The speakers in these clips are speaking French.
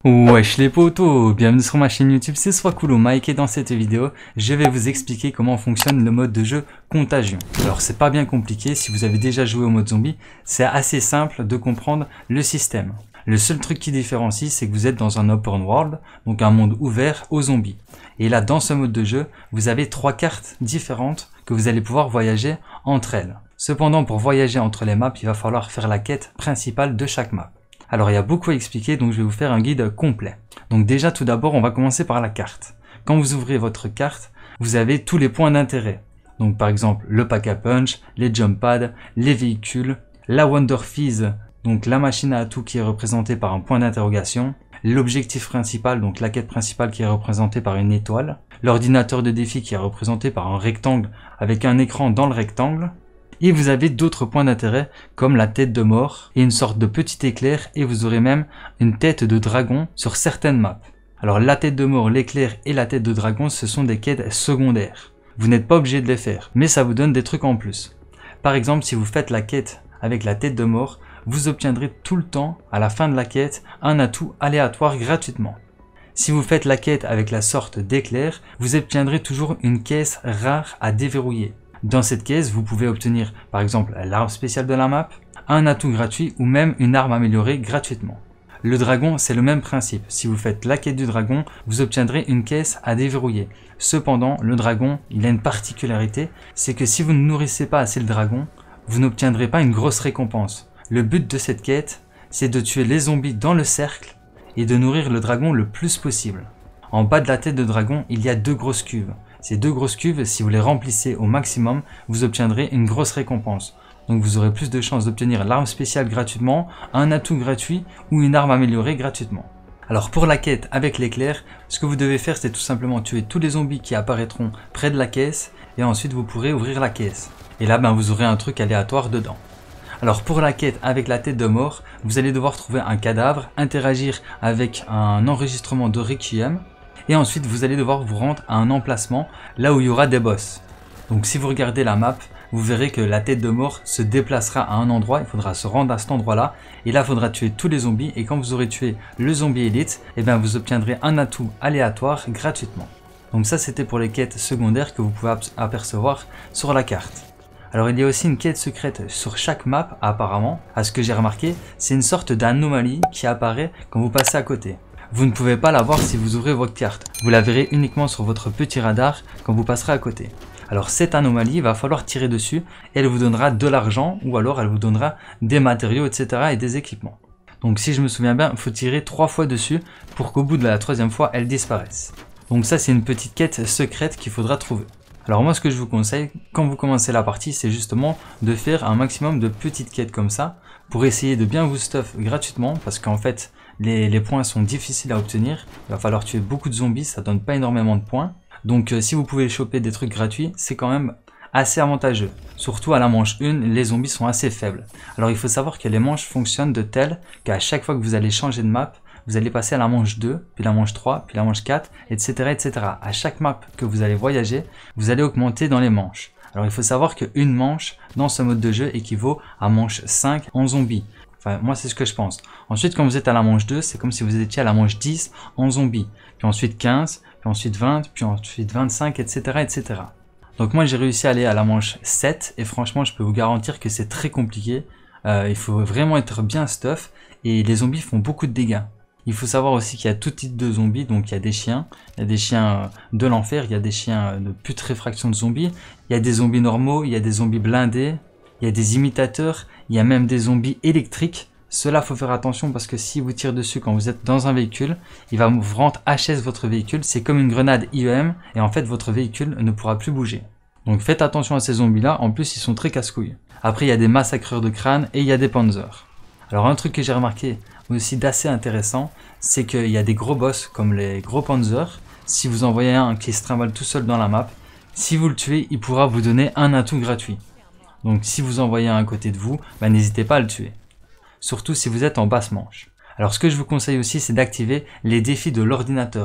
Wesh les potos, bienvenue sur ma chaîne YouTube, c'est Swakulo Mike et dans cette vidéo, je vais vous expliquer comment fonctionne le mode de jeu Contagion. Alors c'est pas bien compliqué, si vous avez déjà joué au mode zombie, c'est assez simple de comprendre le système. Le seul truc qui différencie, c'est que vous êtes dans un open world, donc un monde ouvert aux zombies. Et là, dans ce mode de jeu, vous avez 3 cartes différentes que vous allez pouvoir voyager entre elles. Cependant, pour voyager entre les maps, il va falloir faire la quête principale de chaque map. Alors il y a beaucoup à expliquer, donc je vais vous faire un guide complet. Donc déjà tout d'abord on va commencer par la carte. Quand vous ouvrez votre carte, vous avez tous les points d'intérêt. Donc par exemple le pack à punch, les jump pads, les véhicules, la Wonder Fizz, donc la machine à atout qui est représentée par un point d'interrogation, l'objectif principal, donc la quête principale qui est représentée par une étoile, l'ordinateur de défi qui est représenté par un rectangle avec un écran dans le rectangle, et vous avez d'autres points d'intérêt comme la tête de mort et une sorte de petit éclair, et vous aurez même une tête de dragon sur certaines maps. Alors la tête de mort, l'éclair et la tête de dragon, ce sont des quêtes secondaires. Vous n'êtes pas obligé de les faire, mais ça vous donne des trucs en plus. Par exemple, si vous faites la quête avec la tête de mort, vous obtiendrez tout le temps, à la fin de la quête, un atout aléatoire gratuitement. Si vous faites la quête avec la sorte d'éclair, vous obtiendrez toujours une caisse rare à déverrouiller. Dans cette caisse, vous pouvez obtenir par exemple l'arme spéciale de la map, un atout gratuit ou même une arme améliorée gratuitement. Le dragon, c'est le même principe. Si vous faites la quête du dragon, vous obtiendrez une caisse à déverrouiller. Cependant, le dragon, il a une particularité, c'est que si vous ne nourrissez pas assez le dragon, vous n'obtiendrez pas une grosse récompense. Le but de cette quête, c'est de tuer les zombies dans le cercle et de nourrir le dragon le plus possible. En bas de la tête de dragon, il y a 2 grosses cuves. Ces 2 grosses cuves, si vous les remplissez au maximum, vous obtiendrez une grosse récompense. Donc vous aurez plus de chances d'obtenir l'arme spéciale gratuitement, un atout gratuit ou une arme améliorée gratuitement. Alors pour la quête avec l'éclair, ce que vous devez faire, c'est tout simplement tuer tous les zombies qui apparaîtront près de la caisse et ensuite vous pourrez ouvrir la caisse. Et là, vous aurez un truc aléatoire dedans. Alors pour la quête avec la tête de mort, vous allez devoir trouver un cadavre, interagir avec un enregistrement de Requiem, et ensuite vous allez devoir vous rendre à un emplacement là où il y aura des boss. Donc si vous regardez la map, vous verrez que la tête de mort se déplacera à un endroit, il faudra se rendre à cet endroit là, et là il faudra tuer tous les zombies, et quand vous aurez tué le zombie élite, vous obtiendrez un atout aléatoire gratuitement. Donc ça c'était pour les quêtes secondaires que vous pouvez apercevoir sur la carte. Alors il y a aussi une quête secrète sur chaque map apparemment, à ce que j'ai remarqué, c'est une sorte d'anomalie qui apparaît quand vous passez à côté. Vous ne pouvez pas la voir si vous ouvrez votre carte, vous la verrez uniquement sur votre petit radar quand vous passerez à côté. Alors cette anomalie, il va falloir tirer dessus et elle vous donnera de l'argent ou alors elle vous donnera des matériaux, etc. et des équipements. Donc si je me souviens bien, il faut tirer 3 fois dessus pour qu'au bout de la 3e fois, elle disparaisse. Donc ça c'est une petite quête secrète qu'il faudra trouver. Alors moi ce que je vous conseille, quand vous commencez la partie, c'est justement de faire un maximum de petites quêtes comme ça, pour essayer de bien vous stuff gratuitement, parce qu'en fait les points sont difficiles à obtenir, il va falloir tuer beaucoup de zombies, ça donne pas énormément de points, donc si vous pouvez choper des trucs gratuits, c'est quand même assez avantageux. Surtout à la manche 1, les zombies sont assez faibles. Alors il faut savoir que les manches fonctionnent de telle qu'à chaque fois que vous allez changer de map, vous allez passer à la manche 2, puis la manche 3, puis la manche 4, etc. etc. À chaque map que vous allez voyager, vous allez augmenter dans les manches. Alors il faut savoir qu'une manche dans ce mode de jeu équivaut à manche 5 en zombie. Enfin, moi c'est ce que je pense. Ensuite, quand vous êtes à la manche 2, c'est comme si vous étiez à la manche 10 en zombie. Puis ensuite 15, puis ensuite 20, puis ensuite 25, etc. etc. Donc moi j'ai réussi à aller à la manche 7 et franchement je peux vous garantir que c'est très compliqué. Il faut vraiment être bien stuff et les zombies font beaucoup de dégâts. Il faut savoir aussi qu'il y a tout type de zombies, donc il y a des chiens de l'enfer, il y a des chiens de putréfaction de zombies, il y a des zombies normaux, il y a des zombies blindés, il y a des imitateurs, il y a même des zombies électriques. Cela faut faire attention parce que si vous tirez dessus quand vous êtes dans un véhicule, il va vous rendre HS votre véhicule, c'est comme une grenade IEM et en fait votre véhicule ne pourra plus bouger. Donc faites attention à ces zombies là, en plus ils sont très casse-couilles. Après il y a des massacreurs de crânes et il y a des panzers. Alors un truc que j'ai remarqué aussi d'assez intéressant, c'est qu'il y a des gros boss comme les gros panzers. Si vous en voyez un qui se trimballe tout seul dans la map, si vous le tuez, il pourra vous donner un atout gratuit. Donc si vous en voyez un à côté de vous, n'hésitez pas à le tuer. Surtout si vous êtes en basse manche. Alors ce que je vous conseille aussi, c'est d'activer les défis de l'ordinateur.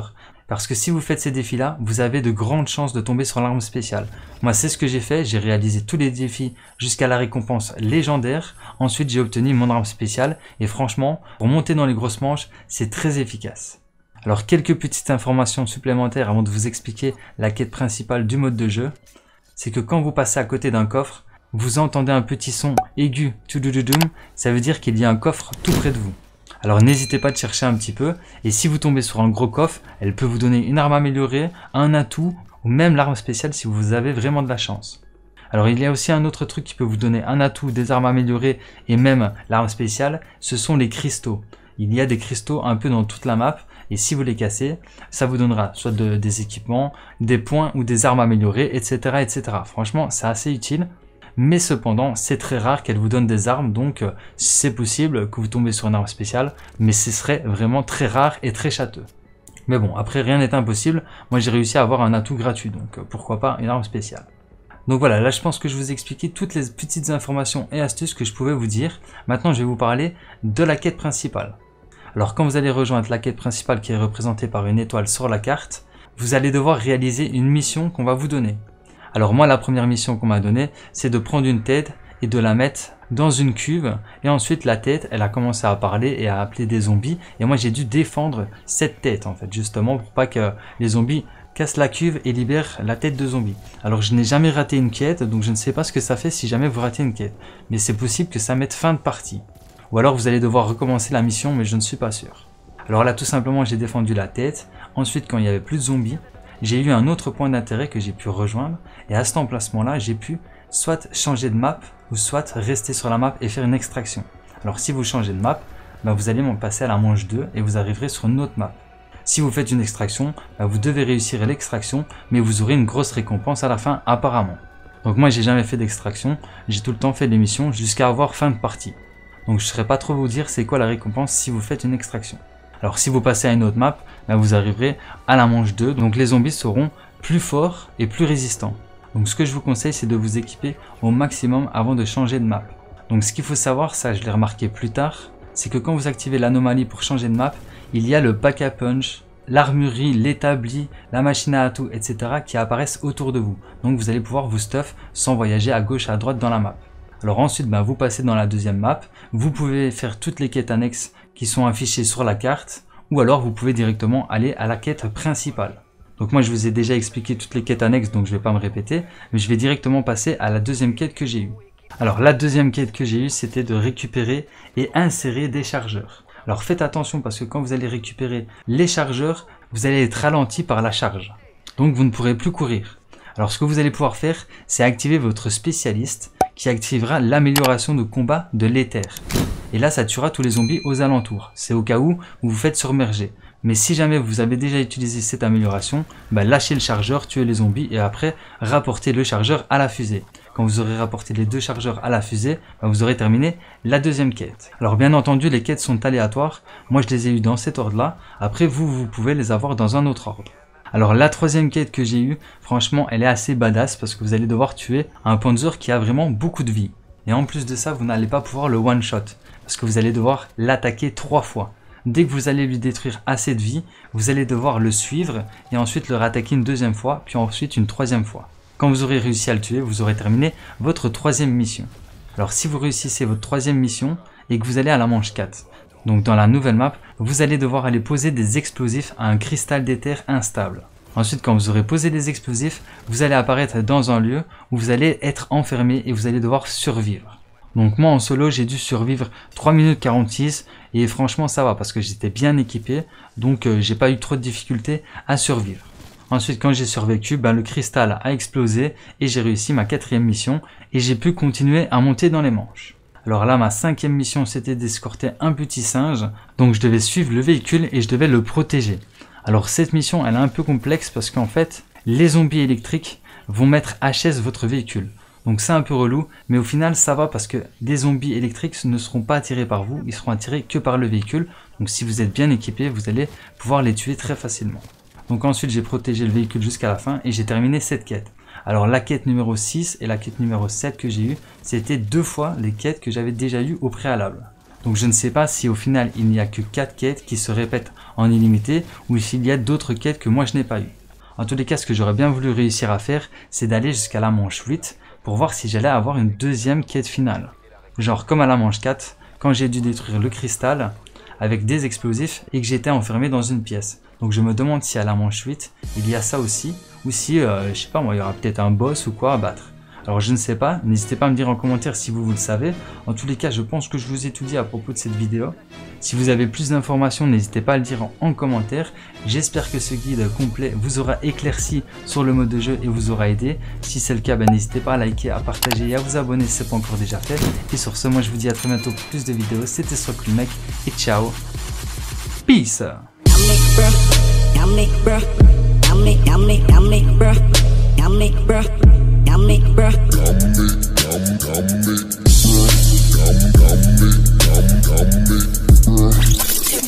Parce que si vous faites ces défis-là, vous avez de grandes chances de tomber sur l'arme spéciale. Moi, c'est ce que j'ai fait. J'ai réalisé tous les défis jusqu'à la récompense légendaire. Ensuite, j'ai obtenu mon arme spéciale. Et franchement, pour monter dans les grosses manches, c'est très efficace. Alors, quelques petites informations supplémentaires avant de vous expliquer la quête principale du mode de jeu. C'est que quand vous passez à côté d'un coffre, vous entendez un petit son aigu, tudududum, ça veut dire qu'il y a un coffre tout près de vous. Alors n'hésitez pas de chercher un petit peu, et si vous tombez sur un gros coffre, elle peut vous donner une arme améliorée, un atout, ou même l'arme spéciale si vous avez vraiment de la chance. Alors il y a aussi un autre truc qui peut vous donner un atout, des armes améliorées, et même l'arme spéciale, ce sont les cristaux. Il y a des cristaux un peu dans toute la map, et si vous les cassez, ça vous donnera soit des équipements, des points ou des armes améliorées, etc. etc. Franchement, c'est assez utile. Mais cependant, c'est très rare qu'elle vous donne des armes, donc c'est possible que vous tombez sur une arme spéciale, mais ce serait vraiment très rare et très châteux. Mais bon, après rien n'est impossible, moi j'ai réussi à avoir un atout gratuit, donc pourquoi pas une arme spéciale. Donc voilà, là je pense que je vous ai expliqué toutes les petites informations et astuces que je pouvais vous dire. Maintenant je vais vous parler de la quête principale. Alors quand vous allez rejoindre la quête principale qui est représentée par une étoile sur la carte, vous allez devoir réaliser une mission qu'on va vous donner. Alors moi, la première mission qu'on m'a donnée, c'est de prendre une tête et de la mettre dans une cuve. Et ensuite, la tête, elle a commencé à parler et à appeler des zombies. Et moi, j'ai dû défendre cette tête, en fait, justement, pour pas que les zombies cassent la cuve et libèrent la tête de zombie. Alors, je n'ai jamais raté une quête, donc je ne sais pas ce que ça fait si jamais vous ratez une quête. Mais c'est possible que ça mette fin de partie. Ou alors, vous allez devoir recommencer la mission, mais je ne suis pas sûr. Alors là, tout simplement, j'ai défendu la tête. Ensuite, quand il n'y avait plus de zombies, j'ai eu un autre point d'intérêt que j'ai pu rejoindre, et à cet emplacement-là, j'ai pu soit changer de map, ou soit rester sur la map et faire une extraction. Alors si vous changez de map, vous allez passer à la manche 2 et vous arriverez sur une autre map. Si vous faites une extraction, vous devez réussir l'extraction, mais vous aurez une grosse récompense à la fin apparemment. Donc moi j'ai jamais fait d'extraction, j'ai tout le temps fait des missions jusqu'à avoir fin de partie. Donc je ne saurais pas trop vous dire c'est quoi la récompense si vous faites une extraction. Alors si vous passez à une autre map, vous arriverez à la manche 2, donc les zombies seront plus forts et plus résistants. Donc ce que je vous conseille, c'est de vous équiper au maximum avant de changer de map. Donc ce qu'il faut savoir, ça je l'ai remarqué plus tard, c'est que quand vous activez l'anomalie pour changer de map, il y a le pack à punch, l'armurerie, l'établi, la machine à atouts, etc. qui apparaissent autour de vous. Donc vous allez pouvoir vous stuff sans voyager à gauche à droite dans la map. Alors ensuite, vous passez dans la deuxième map, vous pouvez faire toutes les quêtes annexes qui sont affichées sur la carte, ou alors vous pouvez directement aller à la quête principale. Donc moi je vous ai déjà expliqué toutes les quêtes annexes, donc je ne vais pas me répéter, mais je vais directement passer à la deuxième quête que j'ai eue. Alors la deuxième quête que j'ai eue, c'était de récupérer et insérer des chargeurs. Alors faites attention parce que quand vous allez récupérer les chargeurs, vous allez être ralenti par la charge. Donc vous ne pourrez plus courir. Alors ce que vous allez pouvoir faire, c'est activer votre spécialiste qui activera l'amélioration de combat de l'éther. Et là, ça tuera tous les zombies aux alentours. C'est au cas où vous vous faites submerger. Mais si jamais vous avez déjà utilisé cette amélioration, lâchez le chargeur, tuez les zombies et après, rapportez le chargeur à la fusée. Quand vous aurez rapporté les deux chargeurs à la fusée, vous aurez terminé la deuxième quête. Alors bien entendu, les quêtes sont aléatoires. Moi, je les ai eues dans cet ordre-là. Après, vous pouvez les avoir dans un autre ordre. Alors la troisième quête que j'ai eue, franchement, elle est assez badass parce que vous allez devoir tuer un Panzer qui a vraiment beaucoup de vie. Et en plus de ça, vous n'allez pas pouvoir le one-shot parce que vous allez devoir l'attaquer 3 fois. Dès que vous allez lui détruire assez de vie, vous allez devoir le suivre et ensuite le rattaquer une deuxième fois, puis ensuite une troisième fois. Quand vous aurez réussi à le tuer, vous aurez terminé votre troisième mission. Alors si vous réussissez votre troisième mission et que vous allez à la manche 4, donc dans la nouvelle map, vous allez devoir aller poser des explosifs à un cristal d'éther instable. Ensuite, quand vous aurez posé des explosifs, vous allez apparaître dans un lieu où vous allez être enfermé et vous allez devoir survivre. Donc moi en solo, j'ai dû survivre 3 minutes 46 et franchement ça va parce que j'étais bien équipé, donc j'ai pas eu trop de difficultés à survivre. Ensuite, quand j'ai survécu, le cristal a explosé et j'ai réussi ma 4e mission et j'ai pu continuer à monter dans les manches. Alors là, ma 5e mission, c'était d'escorter un petit singe, donc je devais suivre le véhicule et je devais le protéger. Alors cette mission, elle est un peu complexe parce qu'en fait, les zombies électriques vont mettre HS votre véhicule. Donc c'est un peu relou, mais au final ça va parce que des zombies électriques ne seront pas attirés par vous, ils seront attirés que par le véhicule. Donc si vous êtes bien équipé, vous allez pouvoir les tuer très facilement. Donc ensuite j'ai protégé le véhicule jusqu'à la fin et j'ai terminé cette quête. Alors la quête numéro 6 et la quête numéro 7 que j'ai eue, c'était 2 fois les quêtes que j'avais déjà eues au préalable. Donc je ne sais pas si au final il n'y a que 4 quêtes qui se répètent en illimité ou s'il y a d'autres quêtes que moi je n'ai pas eu. En tous les cas, ce que j'aurais bien voulu réussir à faire, c'est d'aller jusqu'à la manche 8 pour voir si j'allais avoir une deuxième quête finale. Genre comme à la manche 4, quand j'ai dû détruire le cristal avec des explosifs et que j'étais enfermé dans une pièce. Donc je me demande si à la manche 8, il y a ça aussi, ou si, je sais pas moi, il y aura peut-être un boss ou quoi à battre. Alors je ne sais pas, n'hésitez pas à me dire en commentaire si vous le savez. En tous les cas, je pense que je vous ai tout dit à propos de cette vidéo. Si vous avez plus d'informations, n'hésitez pas à le dire en commentaire. J'espère que ce guide complet vous aura éclairci sur le mode de jeu et vous aura aidé. Si c'est le cas, n'hésitez pas à liker, à partager et à vous abonner si ce n'est pas encore déjà fait. Et sur ce, moi je vous dis à très bientôt pour plus de vidéos. C'était Swakulu Mec et ciao. Peace.